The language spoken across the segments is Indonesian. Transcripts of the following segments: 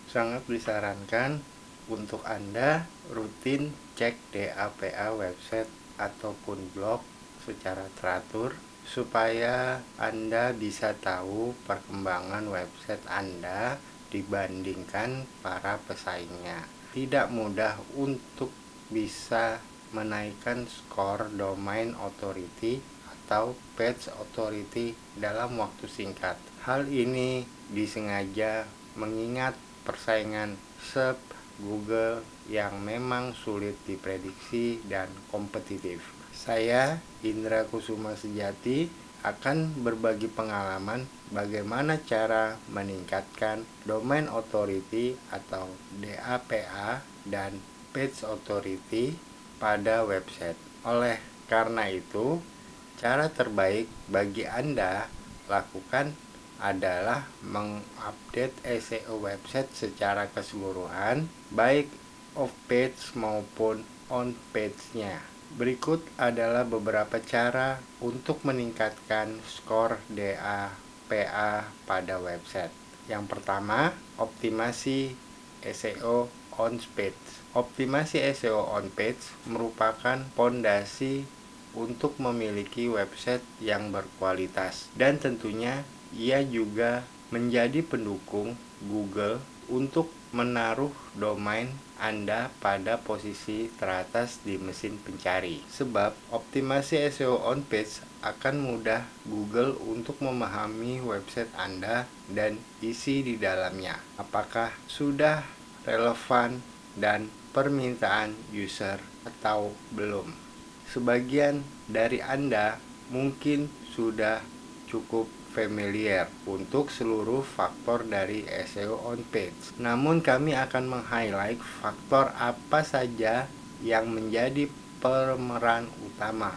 Sangat disarankan untuk Anda rutin cek DAPA website ataupun blog secara teratur supaya Anda bisa tahu perkembangan website Anda dibandingkan para pesaingnya. Tidak mudah untuk bisa menaikkan skor domain authority atau page authority dalam waktu singkat. Hal ini disengaja mengingat persaingan SERP Google yang memang sulit diprediksi dan kompetitif. Saya, Indra Kusuma Sejati, akan berbagi pengalaman bagaimana cara meningkatkan domain authority atau DAPA dan page authority pada website. Oleh karena itu, cara terbaik bagi Anda lakukan adalah mengupdate SEO website secara keseluruhan, baik off page maupun on page-nya. Berikut adalah beberapa cara untuk meningkatkan skor DAPA pada website. Yang pertama, optimasi SEO on page. Optimasi SEO on page merupakan fondasi untuk memiliki website yang berkualitas, dan tentunya ia juga menjadi pendukung Google untuk menaruh domain Anda pada posisi teratas di mesin pencari. Sebab optimasi SEO on page akan mudah Google untuk memahami website Anda dan isi di dalamnya. Apakah sudah relevan dan permintaan user atau belum. Sebagian dari Anda mungkin sudah cukup familiar untuk seluruh faktor dari SEO on page. Namun kami akan meng-highlight faktor apa saja yang menjadi pemeran utama,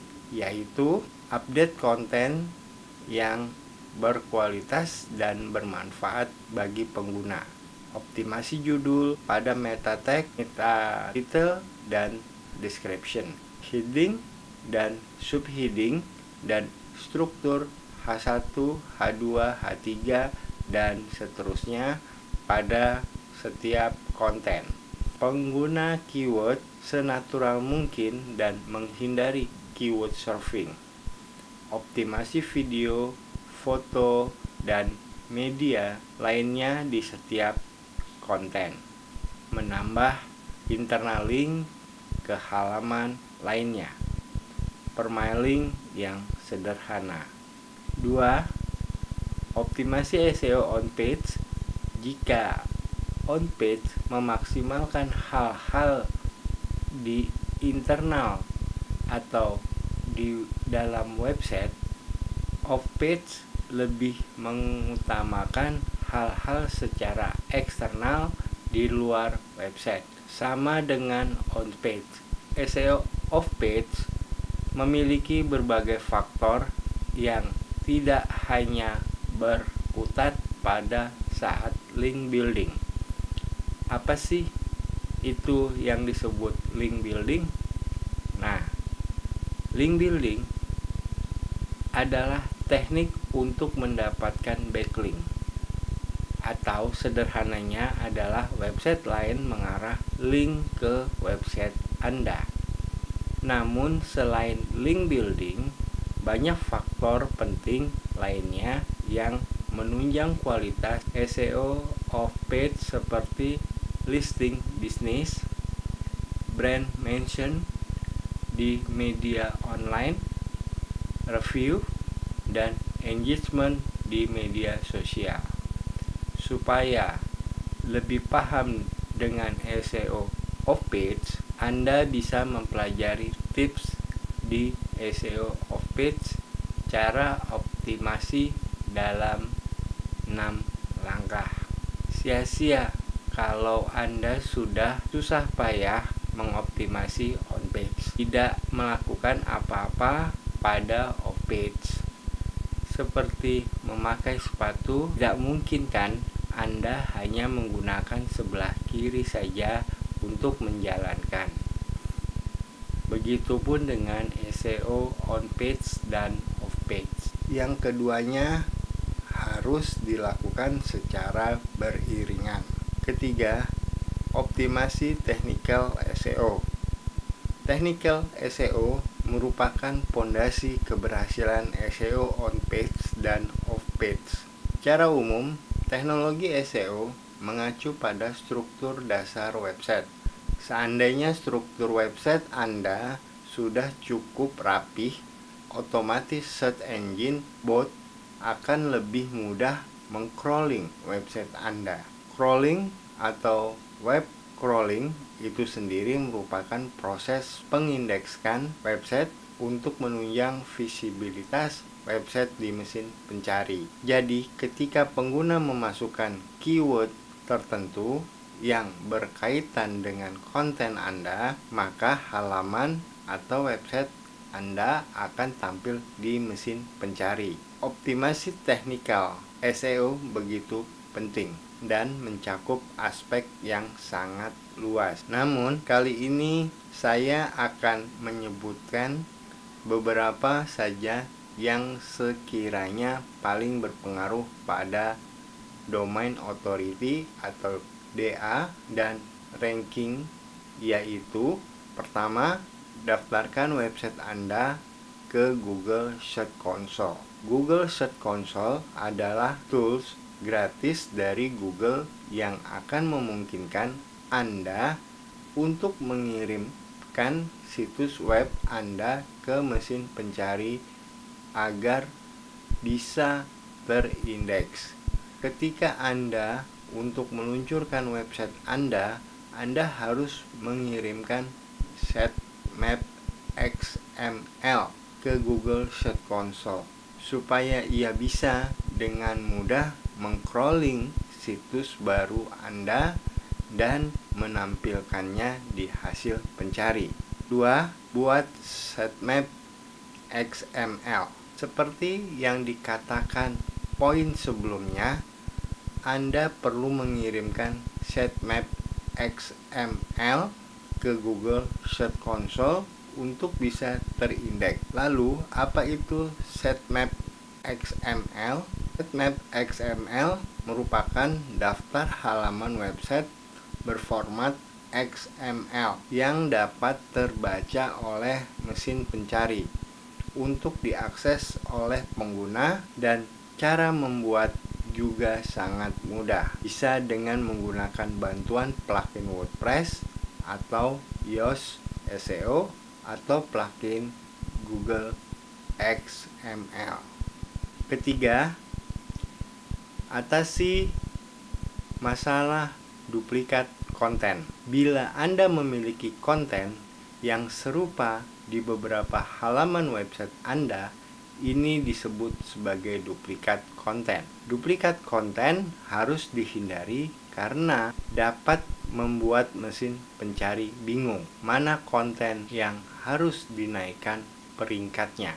yaitu update konten yang berkualitas dan bermanfaat bagi pengguna, optimasi judul pada meta tag, meta title, dan description, heading dan subheading, dan struktur H1, H2, H3, dan seterusnya pada setiap konten. Pengguna keyword senatural mungkin dan menghindari keyword surfing. Optimasi video, foto, dan media lainnya di setiap konten. Menambah internal link ke halaman lainnya. Permailing yang sederhana. 2. Optimasi SEO on page. Jika on page memaksimalkan hal-hal di internal atau di dalam website, off page lebih mengutamakan hal-hal secara eksternal di luar website. Sama dengan on page, SEO off page memiliki berbagai faktor yang tidak hanya berkutat pada saat link building. Apa sih itu yang disebut link building? Nah, link building adalah teknik untuk mendapatkan backlink, atau sederhananya adalah website lain mengarah link ke website Anda. Namun selain link building, banyak faktor penting lainnya yang menunjang kualitas SEO off page seperti listing bisnis, brand mention di media online, review, dan engagement di media sosial. Supaya lebih paham dengan SEO off page, Anda bisa mempelajari tips di SEO off page, cara optimasi dalam 6 langkah. Sia-sia kalau Anda sudah susah payah mengoptimasi on page, tidak melakukan apa-apa pada off page. Seperti memakai sepatu, tidak mungkin kan Anda hanya menggunakan sebelah kiri saja untuk menjalankan. Begitupun dengan SEO on page dan off page. Yang keduanya harus dilakukan secara beriringan. Ketiga, optimasi technical SEO. Technical SEO merupakan pondasi keberhasilan SEO on page dan off page. Secara umum, teknologi SEO mengacu pada struktur dasar website. Seandainya struktur website Anda sudah cukup rapih, otomatis search engine bot akan lebih mudah meng-crawling website Anda. Crawling atau web crawling itu sendiri merupakan proses pengindekskan website untuk menunjang visibilitas website di mesin pencari. Jadi, ketika pengguna memasukkan keyword tertentu yang berkaitan dengan konten Anda, maka halaman atau website Anda akan tampil di mesin pencari. Optimasi teknikal SEO begitu penting dan mencakup aspek yang sangat luas. Namun, kali ini saya akan menyebutkan beberapa saja yang sekiranya paling berpengaruh pada domain authority atau DA dan ranking, yaitu pertama, daftarkan website Anda ke Google Search Console. Google Search Console adalah tools gratis dari Google yang akan memungkinkan Anda untuk mengirimkan situs web Anda ke mesin pencari agar bisa terindeks. Ketika Anda untuk meluncurkan website Anda harus mengirimkan sitemap XML ke Google Search Console supaya ia bisa dengan mudah meng-crawling situs baru Anda dan menampilkannya di hasil pencari. 2. Buat sitemap XML. Seperti yang dikatakan poin sebelumnya, Anda perlu mengirimkan sitemap XML ke Google Search Console untuk bisa terindeks. Lalu, apa itu sitemap XML? Sitemap XML merupakan daftar halaman website berformat XML yang dapat terbaca oleh mesin pencari untuk diakses oleh pengguna, dan cara membuat juga sangat mudah. Bisa dengan menggunakan bantuan plugin WordPress atau Yoast SEO atau plugin Google XML. Ketiga, atasi masalah duplikat konten. Bila Anda memiliki konten yang serupa di beberapa halaman website Anda, ini disebut sebagai duplikat konten. Duplikat konten harus dihindari karena dapat membuat mesin pencari bingung mana konten yang harus dinaikkan peringkatnya.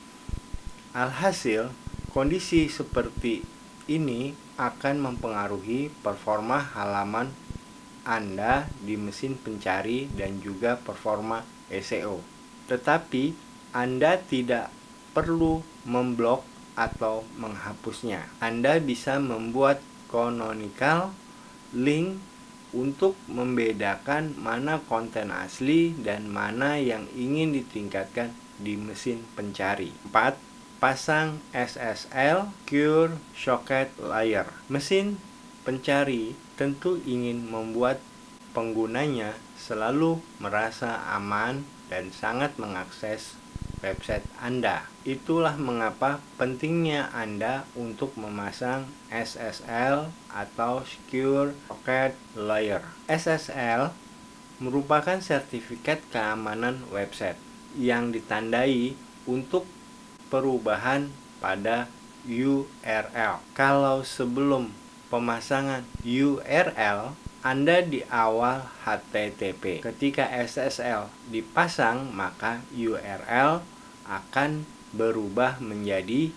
Alhasil, kondisi seperti ini akan mempengaruhi performa halaman Anda di mesin pencari dan juga performa SEO. Tetapi Anda tidak perlu memblok atau menghapusnya. Anda bisa membuat canonical link untuk membedakan mana konten asli dan mana yang ingin ditingkatkan di mesin pencari. 4. Pasang SSL Secure Socket Layer. Mesin pencari tentu ingin membuat penggunanya selalu merasa aman dan sangat mengakses website Anda. Itulah mengapa pentingnya Anda untuk memasang SSL atau Secure Socket Layer. SSL merupakan sertifikat keamanan website yang ditandai untuk perubahan pada URL. Kalau sebelum pemasangan URL Anda di awal HTTP, ketika SSL dipasang maka URL akan berubah menjadi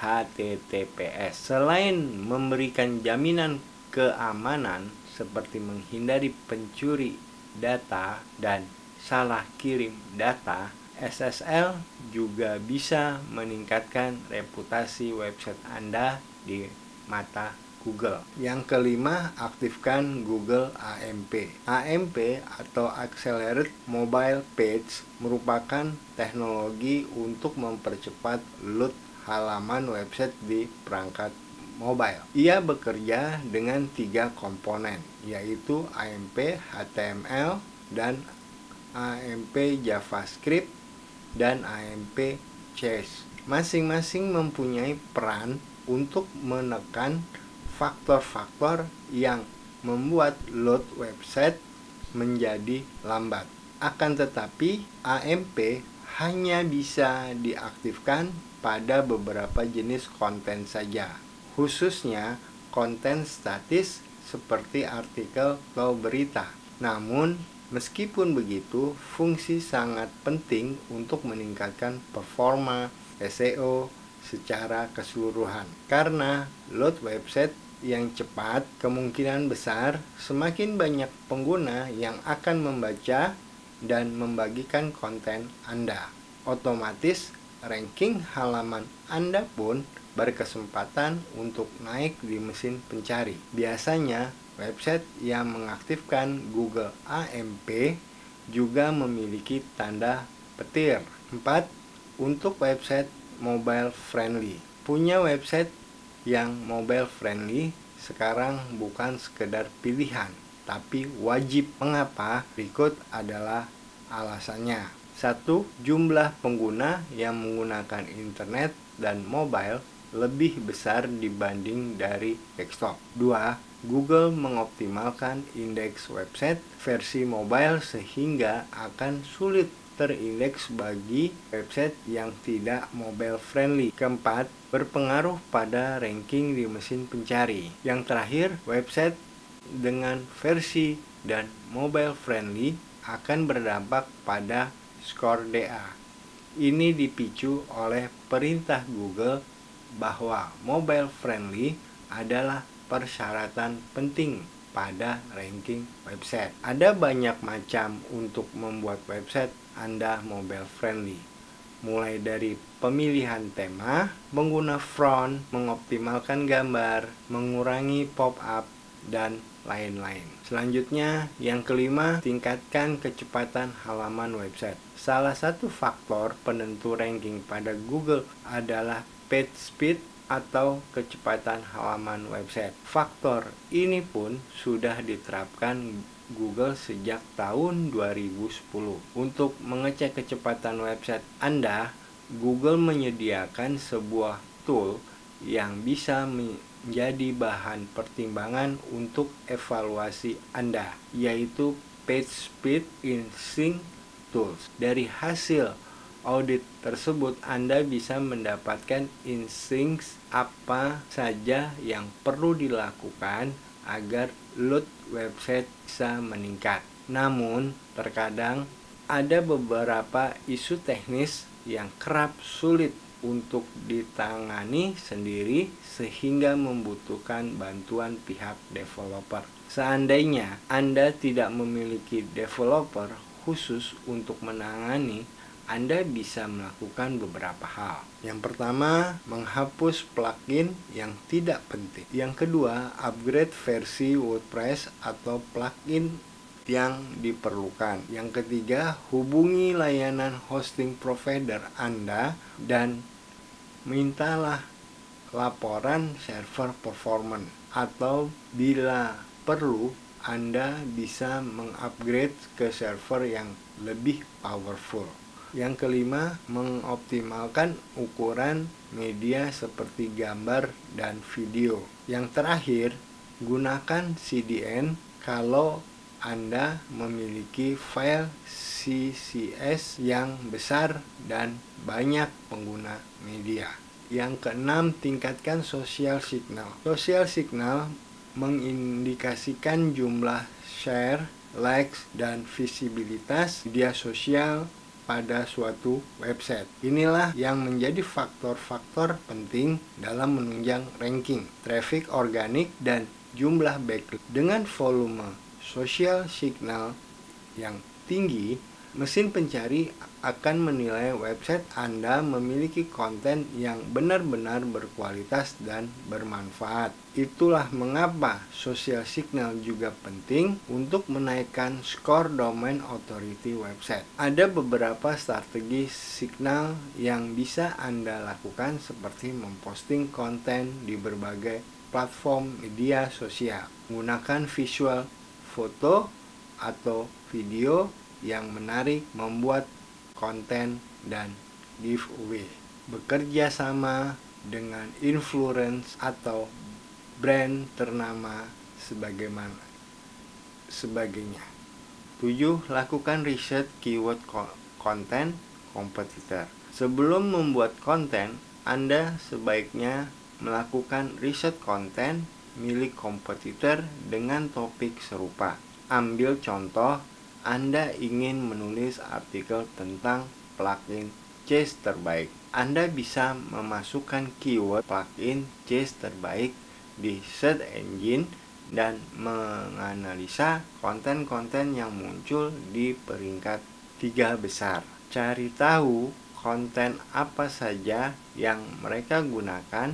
HTTPS. Selain memberikan jaminan keamanan seperti menghindari pencuri data dan salah kirim data, SSL juga bisa meningkatkan reputasi website Anda di mata Google. Yang kelima, aktifkan Google AMP. AMP atau Accelerate Mobile Page merupakan teknologi untuk mempercepat load halaman website di perangkat mobile. Ia bekerja dengan 3 komponen, yaitu AMP HTML dan AMP JavaScript dan AMP CSS. Masing-masing mempunyai peran untuk menekan faktor-faktor yang membuat load website menjadi lambat. Akan tetapi, AMP hanya bisa diaktifkan pada beberapa jenis konten saja, khususnya konten statis seperti artikel atau berita. Namun, meskipun begitu, fungsi sangat penting untuk meningkatkan performa SEO secara keseluruhan. Karena load website yang cepat, kemungkinan besar semakin banyak pengguna yang akan membaca dan membagikan konten Anda. Otomatis, ranking halaman Anda pun berkesempatan untuk naik di mesin pencari. Biasanya, website yang mengaktifkan Google AMP juga memiliki tanda petir. 4. Untuk website mobile friendly. Punya website yang mobile friendly sekarang bukan sekedar pilihan, tapi wajib. Mengapa? Berikut adalah alasannya. 1. Jumlah pengguna yang menggunakan internet dan mobile lebih besar dibanding dari desktop. 2. Google mengoptimalkan indeks website versi mobile sehingga akan sulit terindeks bagi website yang tidak mobile friendly. Keempat, berpengaruh pada ranking di mesin pencari. Yang terakhir, website dengan versi dan mobile friendly akan berdampak pada skor DA. Ini dipicu oleh perintah Google bahwa mobile friendly adalah persyaratan penting pada ranking website. Ada banyak macam untuk membuat website Anda mobile friendly, mulai dari pemilihan tema, mengguna front, mengoptimalkan gambar, mengurangi pop-up, dan lain-lain. Selanjutnya, yang kelima, tingkatkan kecepatan halaman website. Salah satu faktor penentu ranking pada Google adalah page speed atau kecepatan halaman website. Faktor ini pun sudah diterapkan Google sejak tahun 2010. Untuk mengecek kecepatan website Anda, Google menyediakan sebuah tool yang bisa menjadi bahan pertimbangan untuk evaluasi Anda, yaitu Page Speed in Sync Tools. Dari hasil audit tersebut, Anda bisa mendapatkan insights apa saja yang perlu dilakukan agar load website bisa meningkat. Namun, terkadang ada beberapa isu teknis yang kerap sulit untuk ditangani sendiri sehingga membutuhkan bantuan pihak developer. Seandainya Anda tidak memiliki developer khusus untuk menangani, Anda bisa melakukan beberapa hal. Yang pertama, menghapus plugin yang tidak penting. Yang kedua, upgrade versi WordPress atau plugin yang diperlukan. Yang ketiga, hubungi layanan hosting provider Anda dan mintalah laporan server performance, atau bila perlu Anda bisa mengupgrade ke server yang lebih powerful. Yang kelima, mengoptimalkan ukuran media seperti gambar dan video. Yang terakhir, gunakan CDN kalau Anda memiliki file CSS yang besar dan banyak pengguna media. Yang keenam, tingkatkan social signal. Social signal mengindikasikan jumlah share, likes, dan visibilitas media sosial pada suatu website. Inilah yang menjadi faktor-faktor penting dalam menunjang ranking, traffic organik, dan jumlah backlink. Dengan volume social signal yang tinggi, Mesin pencari akan menilai website Anda memiliki konten yang benar-benar berkualitas dan bermanfaat. Itulah mengapa social signal juga penting untuk menaikkan skor domain authority website. Ada beberapa strategi signal yang bisa Anda lakukan seperti memposting konten di berbagai platform media sosial, menggunakan visual foto atau video yang menarik, membuat konten dan giveaway, bekerja sama dengan influencer atau brand ternama sebagainya. 7. Lakukan riset keyword konten kompetitor. Sebelum membuat konten, Anda sebaiknya melakukan riset konten milik kompetitor dengan topik serupa. Ambil contoh, Anda ingin menulis artikel tentang plugin Chase terbaik. Anda bisa memasukkan keyword plugin Chase terbaik di search engine dan menganalisa konten-konten yang muncul di peringkat 3 besar. Cari tahu konten apa saja yang mereka gunakan,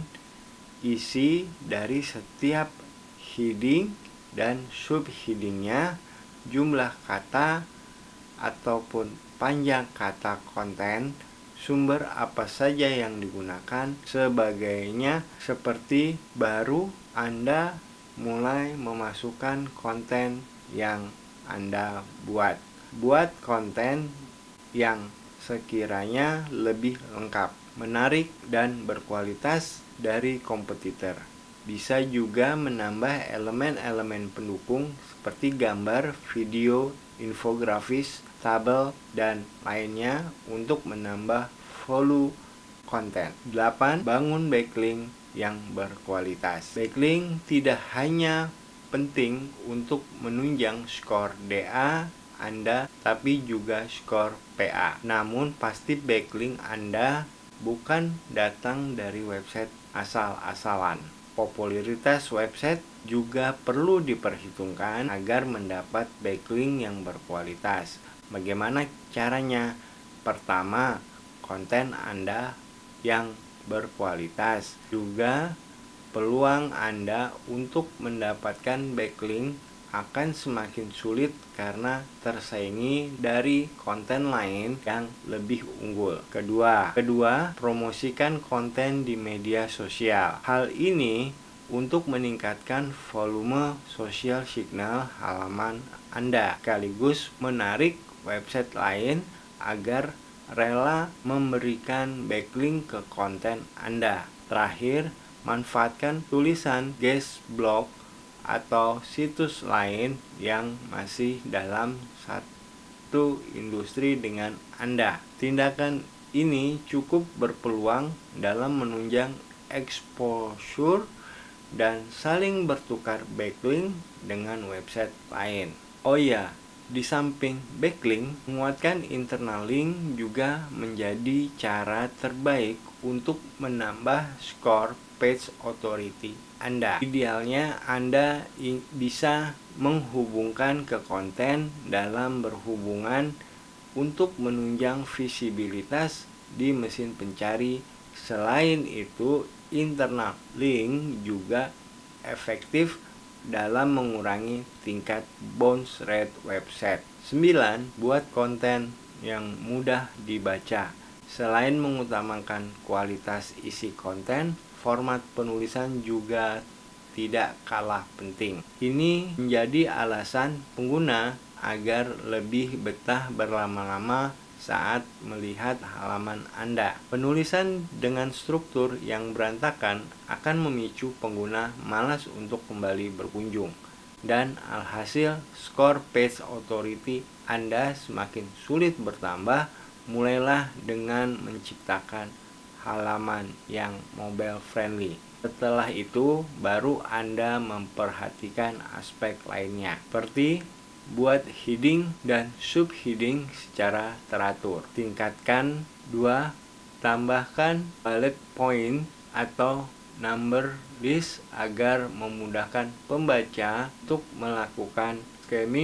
isi dari setiap heading dan subheadingnya, jumlah kata ataupun panjang kata konten, sumber apa saja yang digunakan, sebagainya. Seperti baru Anda mulai memasukkan konten yang Anda buat. Buat konten yang sekiranya lebih lengkap, menarik, dan berkualitas dari kompetitor. Bisa juga menambah elemen-elemen pendukung seperti gambar, video, infografis, tabel, dan lainnya untuk menambah volume konten. 8. Bangun backlink yang berkualitas. Backlink tidak hanya penting untuk menunjang skor DA Anda, tapi juga skor PA. Namun pasti backlink Anda bukan datang dari website asal-asalan. Popularitas website juga perlu diperhitungkan agar mendapat backlink yang berkualitas. Bagaimana caranya? Pertama, konten Anda yang berkualitas. Juga peluang Anda untuk mendapatkan backlink akan semakin sulit karena tersaingi dari konten lain yang lebih unggul. Kedua, promosikan konten di media sosial. Hal ini untuk meningkatkan volume social signal halaman Anda, sekaligus menarik website lain agar rela memberikan backlink ke konten Anda. Terakhir, manfaatkan tulisan guest blog atau situs lain yang masih dalam satu industri dengan Anda. Tindakan ini cukup berpeluang dalam menunjang exposure dan saling bertukar backlink dengan website lain. Oh ya, di samping backlink, menguatkan internal link juga menjadi cara terbaik untuk menambah skor page authority Anda. Idealnya Anda bisa menghubungkan ke konten dalam berhubungan untuk menunjang visibilitas di mesin pencari. Selain itu, internal link juga efektif dalam mengurangi tingkat bounce rate website. 9. Buat konten yang mudah dibaca. Selain mengutamakan kualitas isi konten, format penulisan juga tidak kalah penting. Ini menjadi alasan pengguna agar lebih betah berlama-lama saat melihat halaman Anda. Penulisan dengan struktur yang berantakan akan memicu pengguna malas untuk kembali berkunjung, dan alhasil skor page authority Anda semakin sulit bertambah. Mulailah dengan menciptakan halaman yang mobile friendly. Setelah itu, baru Anda memperhatikan aspek lainnya, seperti buat heading dan subheading secara teratur. Tingkatkan 2. Tambahkan bullet point atau number list agar memudahkan pembaca untuk melakukan skimming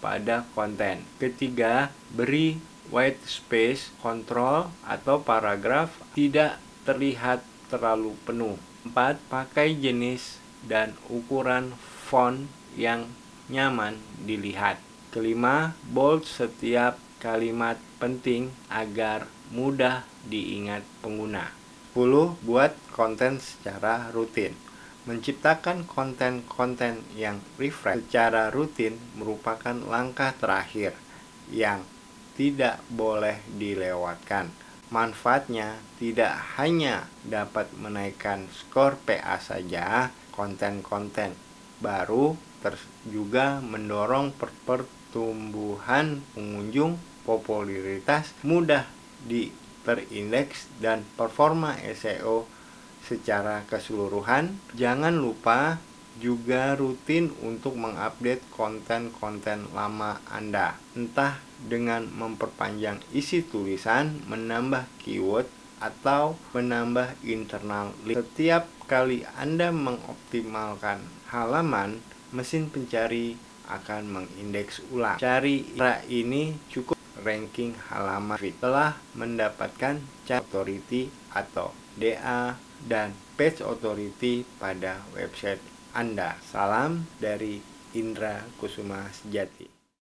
pada konten. Ketiga, beri white space, kontrol atau paragraf tidak terlihat terlalu penuh. 4. Pakai jenis dan ukuran font yang nyaman dilihat. Kelima, bold setiap kalimat penting agar mudah diingat pengguna. 10. Buat konten secara rutin. Menciptakan konten-konten yang refresh secara rutin merupakan langkah terakhir yang tidak boleh dilewatkan. Manfaatnya tidak hanya dapat menaikkan skor PA saja, konten-konten baru juga mendorong pertumbuhan pengunjung, popularitas, mudah terindeks, dan performa SEO secara keseluruhan. Jangan lupa juga rutin untuk mengupdate konten-konten lama Anda, entah dengan memperpanjang isi tulisan, menambah keyword, atau menambah internal link. Setiap kali Anda mengoptimalkan halaman, mesin pencari akan mengindeks ulang. Cara ini cukup ranking halaman setelah mendapatkan Chat Authority atau DA dan Page Authority pada website Anda. Salam dari Indra Kusuma Sejati.